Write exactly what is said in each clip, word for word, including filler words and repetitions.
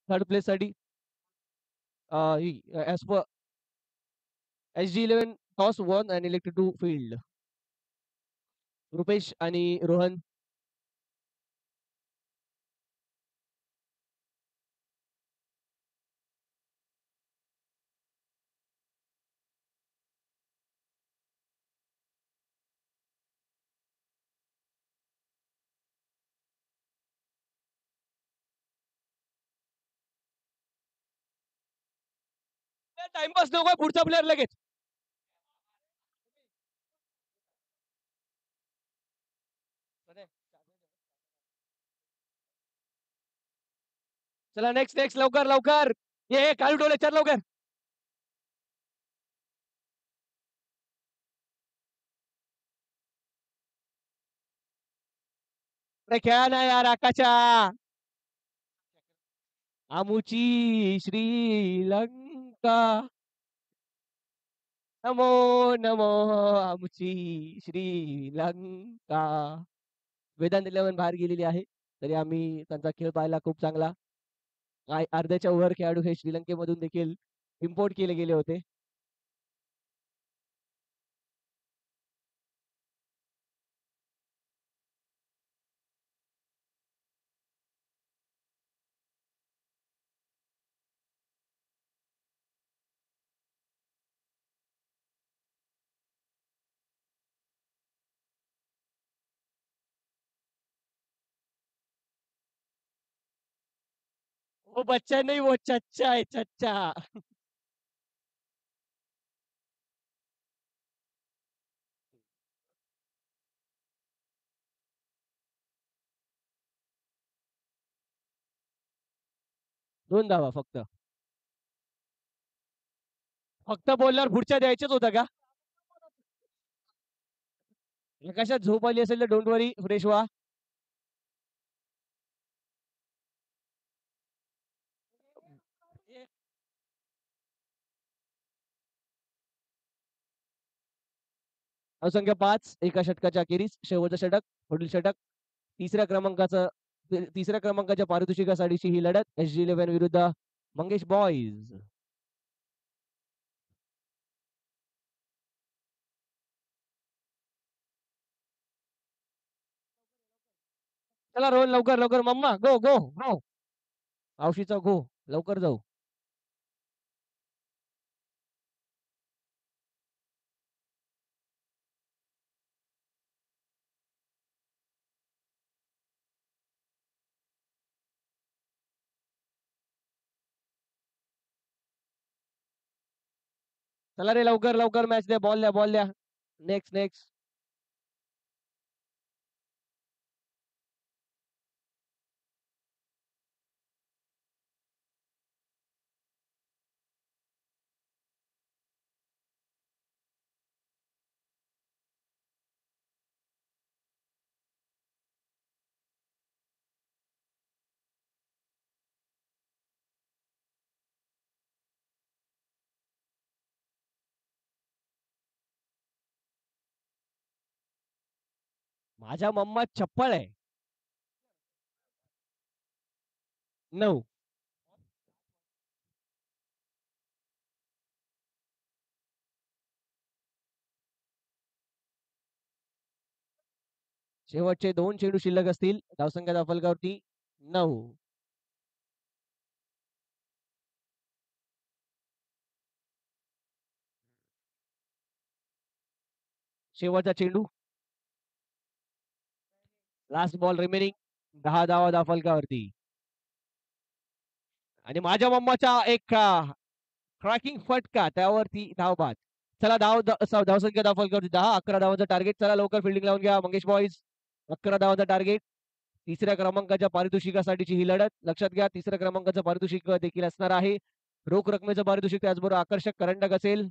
Third प्लेससाठी uh, ही as per H D eleven toss won and elected to field. Rupesh आणि Rohan. Timepass नको पुढचा प्लेअर लगेच. चला नेक्स्ट नेक्स्ट लवकर लवकर. ये ये, काळू डोले चल लवकर. अरे खेळा ना यार आकाशा. आमुची श्रीलंका. नमो नमो आमुची श्रीलंका. वेदांत इलेव्हन बाहेर गेलेली आहे, तरी आम्ही त्यांचा खेळ पाहिला खूप चांगला. काय अर्ध्याच्या वर खेळाडू हे श्रीलंकेमधून देखील इम्पोर्ट केले गेले होते. वो बच्चा नाही, वो चच्चा आहे चच्चा. दोन धावा फक्त. फक्त बोलल्यावर पुढच्या द्यायच्याच होत्या का? कशात झोप आली असेल तर डोंट वरी, फ्रेश व्हा. धावसंख्या पाच, एका षटकाच्या अखेरीस शेवटचं षटक, पुढील षटक. तिसऱ्या क्रमांकाचं तिसऱ्या क्रमांकाच्या पारितोषिकासाठीची ही लढत एस जी इलेव्हन विरुद्ध मंगेश बॉईज. चला रोहन लवकर लवकर, मम्मा गो गो गो. आवशीचा गो, लवकर जाऊ. चला रे लवकर लवकर, मॅच द्या, बॉल द्या बॉल द्या. Next next. माझ्या मम्मा चप्पल आहे. नऊ. शेवटचे दोन चेंडू शिल्लक असतील, धावसंख्या फलकावरती नऊ. शेवटचा चेंडू. Last ball remaining. दहा धावा धाव फलकावरती. आणि माझ्या मम्माचा एक क्रॅकिंग फटका, त्यावरती धाव बाद. चला धाव धावसंख्या धाव फलकावरती दहा. अकरा धावांचा टार्गेट. चला लवकर फिल्डिंग लावून घ्या मंगेश बॉईज. अकरा धावांचा टार्गेट. तिसऱ्या क्रमांकाच्या पारितोषिकासाठीची ही लढत. लक्षात घ्या तिसऱ्या क्रमांकाचं पारितोषिक देखील असणार आहे. रोख रकमेचं पारितोषिक, त्याचबरोबर आकर्षक करंडक असेल.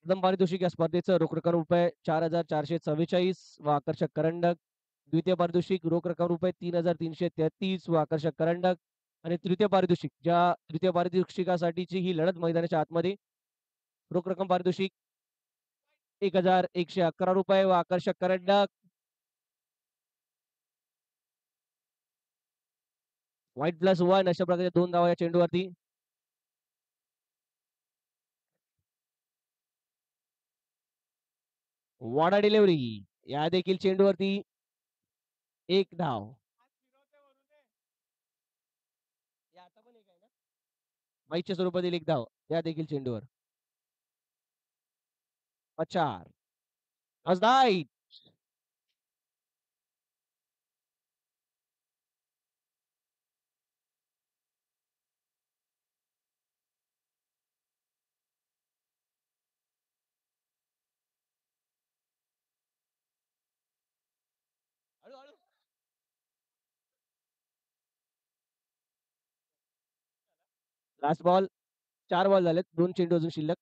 प्रथम पारितोषिक या स्पर्धेचं रोख रक्कम रुपये चार हजार चारशे चव्वेचाळीस व आकर्षक करंडक. द्वितीय पारितोषिक रोख रक्कम रुपये तीन हजार तीनशे तेहतीस व आकर्षक करंडक. आणि तृतीय पारितोषिक ज्या तृतीय पारितोषिकासाठीची ही लढत मैदानाच्या आतमध्ये रोख रक्कम पारितोषिक एक हजार एकशे अकरा रुपये व आकर्षक करंडक. व्हाईट प्लस वन अशा प्रकारच्या दोन धावा या चेंडूवरती. वाडा डिलिव्हरी या देखील चेंडूवरती एक धाव. वाईटच्या स्वरूपातील एक धाव या देखील चेंडूवर. चार नाईट. Last ball. चार बॉल झालेत, दोन चेंडू अजून शिल्लक.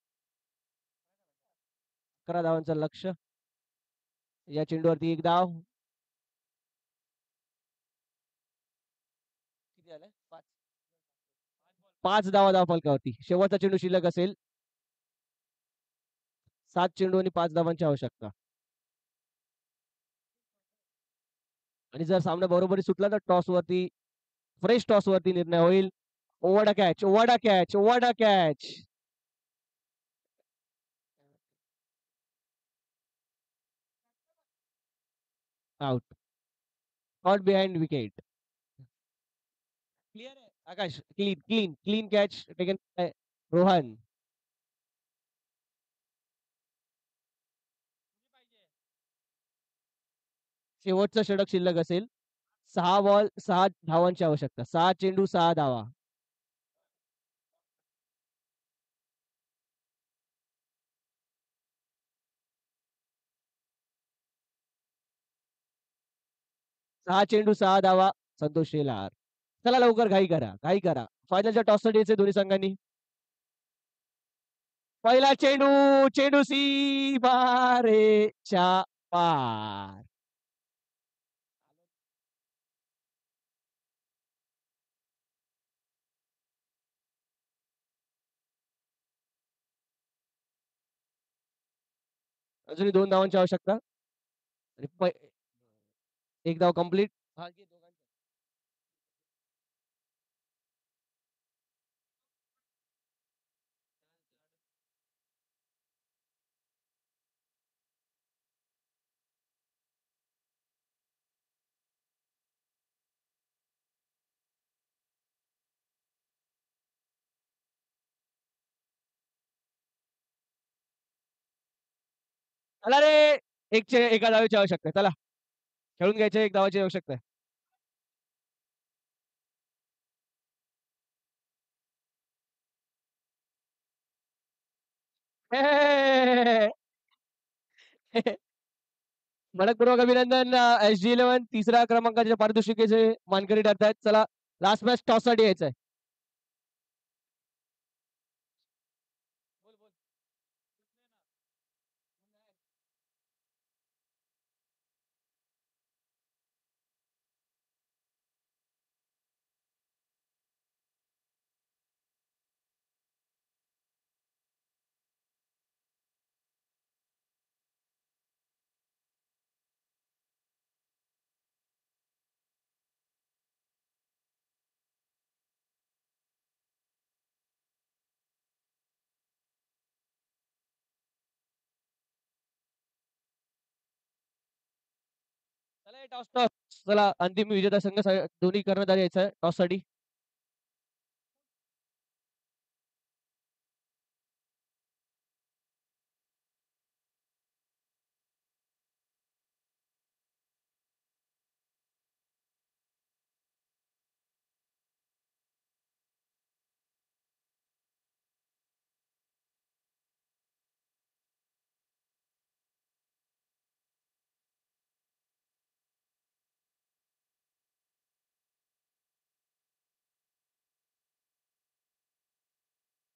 अकरा धावांचं लक्ष. या चेंडूवरती एक धाव. किती झालं? पाच पाच धावा धाव फलकावरती. शेवटचा चेंडू शिल्लक असेल. सात चेंडू आणि पाच धावांची आवश्यकता. आणि जर सामना बरोबरी सुटला तर टॉस वरती फ्रेश टॉस वरती निर्णय होईल. Over catch over catch over catch. Out. Not behind wicket. Clear आहे Akash. Clean clean clean catch taken by Rohan. शेवटचा षटक शिल्लक असेल. सहा बॉल सहा धावांची आवश्यकता. सहा चेंडू सहा धावा. सहा चेंडू सहा धावा. संतोष शेलार. चला लवकर घाई करा घाई करा. फायनलच्या टॉस साठी यायचे दोन्ही संघांनी. पहिला चेंडू चेंडू सी बारेच्या पार. अजूनही दोन धावांची आवश्यकता. एक धाव कंप्लीट. चला रे. एक एका धावेची आवश्यकता. चला खेळून घ्यायचे. एक धावाची आवश्यकता. मनपूर्वक अभिनंदन. एस जी इलेव्हन तिसऱ्या क्रमांकाच्या पारितोषिकेचे मानकरी ठरतायत. चला लास्ट मॅच टॉस साठी यायचंय. चला टॉस टॉस. चला अंतिम विजेता संघ दोन्ही कर्णधार यायचा टॉस साठी.